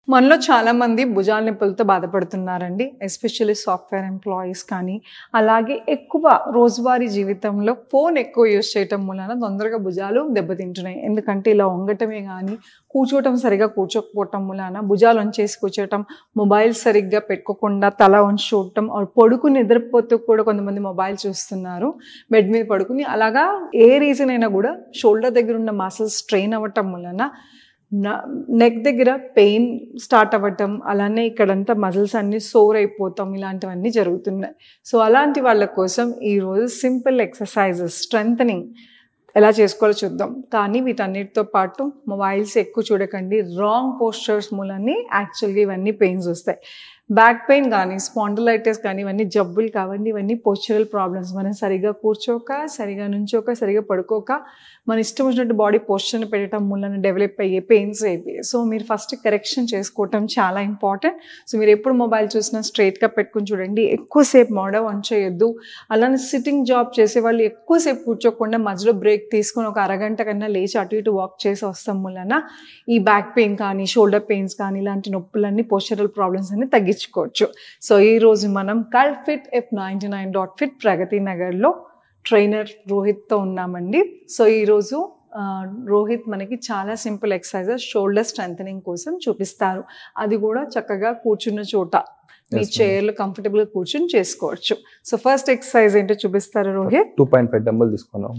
మనలో చాలామంది భుజాల నొప్పులతో బాధపడుతున్నారండి. ఎస్పెషల్లీ సాఫ్ట్‌వేర్ ఎంప్లాయీస్ కానీ, అలాగే ఎక్కువ రోజువారీ జీవితంలో ఫోన్ ఎక్కువ యూజ్ చేయటం మూలాన తొందరగా భుజాలు దెబ్బతింటున్నాయి. ఎందుకంటే ఇలా వంగటమే గానీ, కూర్చోవటం సరిగ్గా కూర్చోకపోవటం మూలాన భుజాలు వంచేసి కూర్చోవటం, మొబైల్ సరిగ్గా పెట్టుకోకుండా తల వంచి చూడటం, పడుకుని నిద్రపోతూ కూడా కొంతమంది మొబైల్ చూస్తున్నారు బెడ్ మీద పడుకుని. అలాగా ఏ రీజన్ అయినా కూడా షోల్డర్ దగ్గర ఉన్న మసిల్స్ స్ట్రెయిన్ అవ్వటం వలన నెక్ దగ్గర పెయిన్ స్టార్ట్ అవ్వటం, అలానే ఇక్కడంతా మజిల్స్ అన్నీ సోర్ అయిపోతాం, ఇలాంటివన్నీ జరుగుతున్నాయి. సో అలాంటి వాళ్ళ కోసం ఈరోజు సింపుల్ ఎక్సర్సైజెస్ స్ట్రెంథనింగ్ ఎలా చేసుకోవాలో చూద్దాం. కానీ వీటన్నిటితో పాటు మొబైల్స్ ఎక్కువ చూడకండి. రాంగ్ పోస్చర్స్ మూలనే యాక్చువల్గా ఇవన్నీ పెయిన్స్ వస్తాయి. బ్యాక్ పెయిన్ కానీ, స్పాండిలైటిస్ కానీ ఇవన్నీ జబ్బులు కావండి. ఇవన్నీ పోస్చరల్ ప్రాబ్లమ్స్. మనం సరిగా కూర్చోక, సరిగా నుంచోక, సరిగా పడుకోక, మన ఇష్టం వచ్చినట్టు బాడీ పోస్చర్ని పెట్టడం మూలన డెవలప్ అయ్యే పెయిన్స్ ఇవి. సో మీరు ఫస్ట్ కరెక్షన్ చేసుకోవటం చాలా ఇంపార్టెంట్. సో మీరు ఎప్పుడు మొబైల్ చూసినా స్ట్రైట్గా పెట్టుకుని చూడండి. ఎక్కువసేపు మోడ వంచేయొద్దు. అలానే సిట్టింగ్ జాబ్ చేసే వాళ్ళు ఎక్కువసేపు కూర్చోకుండా మధ్యలో బ్రేక్ తీసుకుని ఒక అరగంట కన్నా లేచి అటు ఇటు వాక్ చేసి వస్తాం మూలన ఈ బ్యాక్ పెయిన్ కానీ, షోల్డర్ పెయిన్స్ కానీ ఇలాంటి నొప్పులన్నీ పోస్చరల్ ప్రాబ్లమ్స్ అన్ని తగ్గించుకోవచ్చు. సో ఈరోజు మనం కల్ఫిట్ F99.fit ప్రగతి నగర్లో ట్రైనర్ రోహిత్తో ఉన్నామండి. సో ఈరోజు రోహిత్ మనకి చాలా సింపుల్ ఎక్సర్సైజెస్ షోల్డర్ స్ట్రెంథనింగ్ కోసం చూపిస్తారు. అది కూడా చక్కగా కూర్చున్న చోట మీ చైర్లో కంఫర్టబుల్గా కూర్చొని చేసుకోవచ్చు. సో ఫస్ట్ ఎక్సర్సైజ్ ఏంటో చూపిస్తారు రోహిత్. 2.5 డంబుల్ తీసుకున్నాం.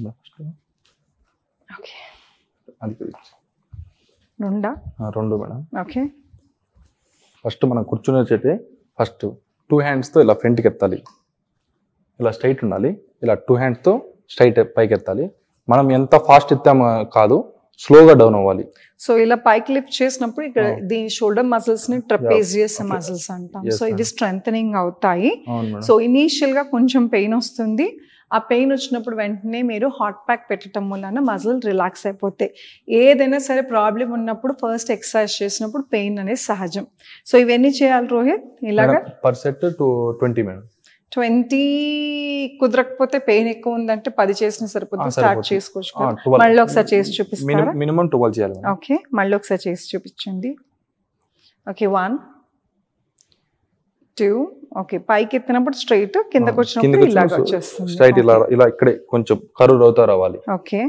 ఓకే, అది రెండు మేడం. ఓకే, ఫస్ట్ మనం కూర్చునే చేతి ఫస్ట్ 2 హ్యాండ్స్తో ఇలా ఫ్రంట్కి ఎత్తాలి. ఇలా స్ట్రైట్ ఉండాలి. ఇలా 2 హ్యాండ్స్తో స్ట్రైట్ పైకి ఎత్తాలి. మనం ఎంత ఫాస్ట్ ఎత్తామో కాదు, స్లోగా డౌన్ అవ్వాలి. సో ఇలా పైకి లిఫ్ట్ చేసినప్పుడు ఇక్కడ దీని షోల్డర్ మసిల్స్ ని ట్రపెజియస్ మసిల్స్ అంటాం. సో ఇవి స్ట్రెంథనింగ్ అవుతాయి. సో ఇనీషియల్ గా కొంచెం పెయిన్ వస్తుంది. ఆ పెయిన్ వచ్చినప్పుడు వెంటనే మీరు హాట్ ప్యాక్ పెట్టడం వలన మజిల్ రిలాక్స్ అయిపోతాయి. ఏదైనా సరే ప్రాబ్లం ఉన్నప్పుడు ఫస్ట్ ఎక్సర్సైజ్ చేసినప్పుడు పెయిన్ అనేది సహజం. సో ఇవన్నీ చేయాలి రోహిత్. ఇలాగా పర్ సెట్ 20 మేడం. 20 కుదరకపోతే పెయిన్ ఎక్కువ ఉందంటే 10 చేసిన సరిపోతుంది. స్టార్ట్ చేసుకోవచ్చు. మళ్ళీ ఒకసారి చేసి చూపిస్తారా? మినిమం 12 చేయాలి. ఓకే, మళ్ళీ ఒకసారి చేసి చూపించండి. ఓకే, 1 2. ఓకే, పైకి ఎత్తినప్పుడు స్ట్రైట్, కిందకి వచ్చినప్పుడు ఇలాగ వచ్చేస్తుంది. స్ట్రైట్ ఇలా ఇలా ఇక్కడే కొంచెం కర్వ్ అవుతా రావాలి. Okay,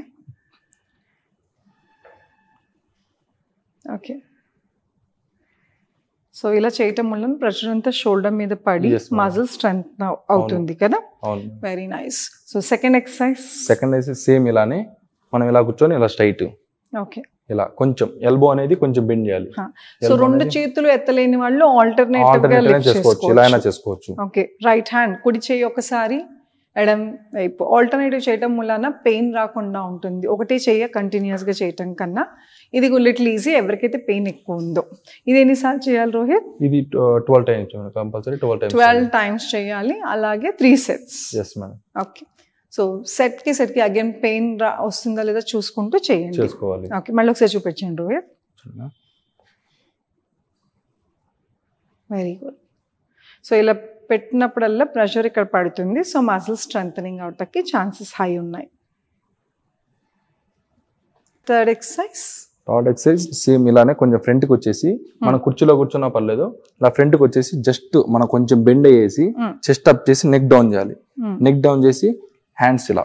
okay. సో ఇలా చేయటం వల్ల ప్రెషర్ అంతా షోల్డర్ మీద పడి మజిల్ స్ట్రెంత్ అవుతుంది కదా. Very nice. So second exercise same ఇలానే మనం ఇలా కూర్చొని ఇలా స్ట్రైట్. ఓకే, ఇలా కొంచెం ఎల్బో అనేది కొంచెం బెండ్ చేయాలి. సో రెండు చేతులు ఎత్తలేని వాళ్ళు ఆల్టర్నేటివ్ గా లిఫ్ట్ చేసుకోవచ్చు. ఇలా అయినా చేసుకోవచ్చు. ఓకే, రైట్ హ్యాండ్ కుడి చేయి ఒకసారి, ఎడం వైపు ఆల్టర్నేటివ్ చేయటం వలన పెయిన్ రాకుండా ఉంటుంది. ఒకటే చెయ్య కంటిన్యూస్ గా చేయటం కన్నా ఇది లిటిల్ ఈజీ ఎవరికైతే పెయిన్ ఎక్కువ ఉందో. ఇది ఎన్నిసార్లు చేయాలి రోహిత్? ఇది 12 టైమ్స్ కంపల్సరీ. 12 టైమ్స్ చేయాలి. అలాగే 3 sets. yes madam. Okay, so set కి అగైన్ పెయిన్ వస్తుందా లేదా చూసుకుంటూ చేయండి. ఓకే, మళ్ళీ ఒకసారి చూపించండి రోహిత్. Very good. సో ఇలా పెట్టినప్పుడల్లా ప్రెషర్ ఇక్కడ పడుతుంది. సో మసిల్ స్ట్రెంథనింగ్ అవటానికి ఛాన్సెస్ హై ఉన్నాయి. థర్డ్ ఎక్సర్సైజ్ సేమ్ ఇలానే కొంచెం ఫ్రంట్కి వచ్చేసి, మనం కుర్చీలో కూర్చున్నా పర్లేదు, ఇలా ఫ్రంట్కి వచ్చేసి జస్ట్ మనం కొంచెం బెండ్ అయ్యేసి చెస్ట్ అప్ చేసి నెక్ డౌన్ చేయాలి. నెక్ డౌన్ చేసి హ్యాండ్స్ ఇలా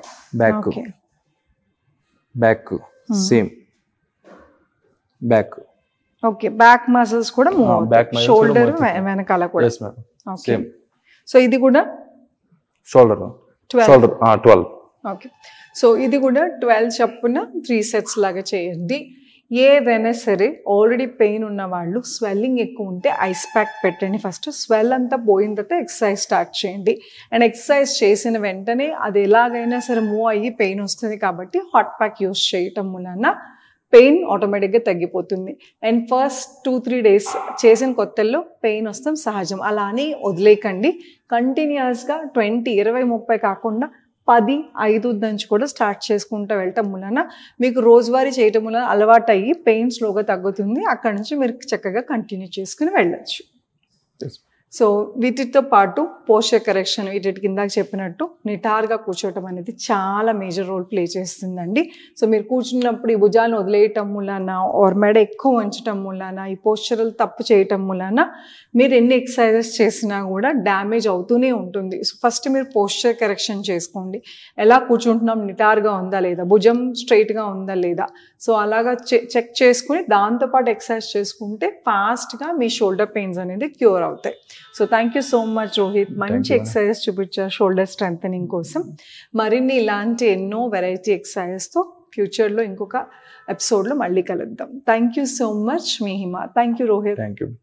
back same back. Okay, back muscles కూడా మూవ్ అవుతాయి. షోల్డర్ వెనకాల కూడా సేమ్. సో ఇది కూడా షోల్డర్ 12. ఓకే, సో ఇది కూడా 12 చప్పున 3 sets లాగా చేయండి. ఏదైనా సరే ఆల్రెడీ పెయిన్ ఉన్న వాళ్ళు, స్వెల్లింగ్ ఎక్కువ ఉంటే ఐస్ ప్యాక్ పెట్టండి. ఫస్ట్ స్వెల్ అంతా పోయిన తర్వాత ఎక్సర్సైజ్ స్టార్ట్ చేయండి. అండ్ ఎక్సర్సైజ్ చేసిన వెంటనే అది ఎలాగైనా సరే మూవ్ అయ్యి పెయిన్ వస్తుంది కాబట్టి హాట్ ప్యాక్ యూస్ చేయటం వలన పెయిన్ ఆటోమేటిక్గా తగ్గిపోతుంది. అండ్ ఫస్ట్ 2-3 days చేసిన కొత్తల్లో పెయిన్ వస్తాం సహజం. అలా అని వదిలేకండి. కంటిన్యూస్గా 20, 20, 30 కాకుండా 10, 5 నుంచి కూడా స్టార్ట్ చేసుకుంటూ వెళ్ళటం వలన మీకు రోజువారీ చేయటం వలన అలవాటు అయ్యి పెయిన్ స్లోగా తగ్గుతుంది. అక్కడ నుంచి మీరు చక్కగా కంటిన్యూ చేసుకుని వెళ్ళచ్చు. సో వీటితో పాటు పోస్చర్ కరెక్షన్, వీటి కింద చెప్పినట్టు నిటారుగా కూర్చోవటం అనేది చాలా మేజర్ రోల్ ప్లే చేస్తుందండి. సో మీరు కూర్చున్నప్పుడు ఈ భుజాలను వదిలేయటం మూలాన ఆర్ మెడ ఎక్కువ వంచటం మూలాన, ఈ పోస్చరల్ తప్పు చేయటం మూలాన మీరు ఎన్ని ఎక్సర్సైజెస్ చేసినా కూడా డ్యామేజ్ అవుతూనే ఉంటుంది. సో ఫస్ట్ మీరు పోస్చర్ కరెక్షన్ చేసుకోండి. ఎలా కూర్చుంటున్నాం, నిటారుగా ఉందా లేదా, భుజం స్ట్రైట్గా ఉందా లేదా, సో అలాగా చెక్ చేసుకుని దాంతోపాటు ఎక్సర్సైజ్ చేసుకుంటే ఫాస్ట్గా మీ షోల్డర్ పెయిన్స్ అనేది క్యూర్ అవుతాయి. So thank you so much Rohit, మంచి ఎక్సర్సైజెస్ చూపించారు షోల్డర్ స్ట్రెంథనింగ్ కోసం. మరిన్ని ఇలాంటి ఎన్నో వెరైటీ ఎక్సర్సైజెస్తో ఫ్యూచర్లో ఇంకొక ఎపిసోడ్లో మళ్ళీ కలుద్దాం. థ్యాంక్ యూ సో మచ్ మీ Hima. Thank you Rohit. Thank you.